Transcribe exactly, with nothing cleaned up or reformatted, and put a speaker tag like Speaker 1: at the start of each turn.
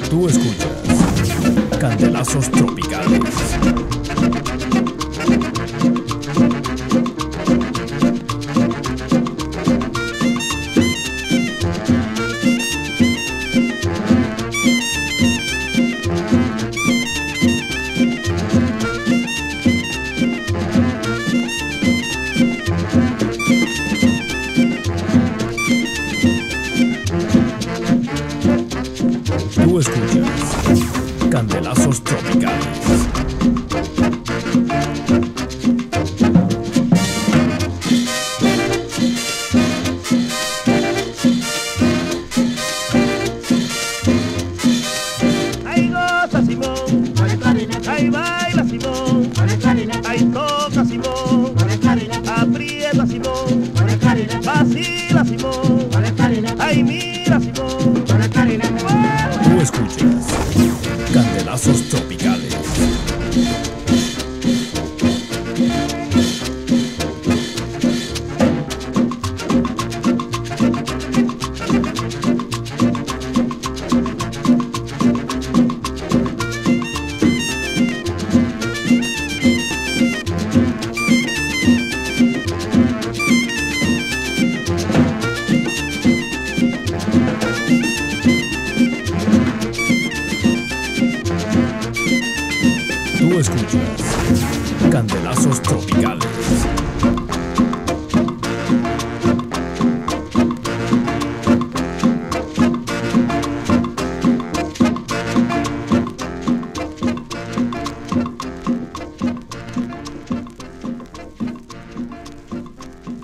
Speaker 1: Tú escuchas Candelazos Tropicales. Tú escuchas Candelazos Tropicales.
Speaker 2: Ahí goza Simón,
Speaker 3: con el clarinete,
Speaker 2: ahí baila Simón,
Speaker 3: con el clarinete,
Speaker 2: ahí toca Simón,
Speaker 3: con el clarinete,
Speaker 2: aprieta Simón,
Speaker 3: con el clarinete,
Speaker 2: vacila Simón,
Speaker 3: con el clarinete,
Speaker 2: ahí mira Simón.
Speaker 3: con el clarinete.
Speaker 1: Tú escuchas Candelazos Tropicales. Tú escuchas Candelazos Tropicales.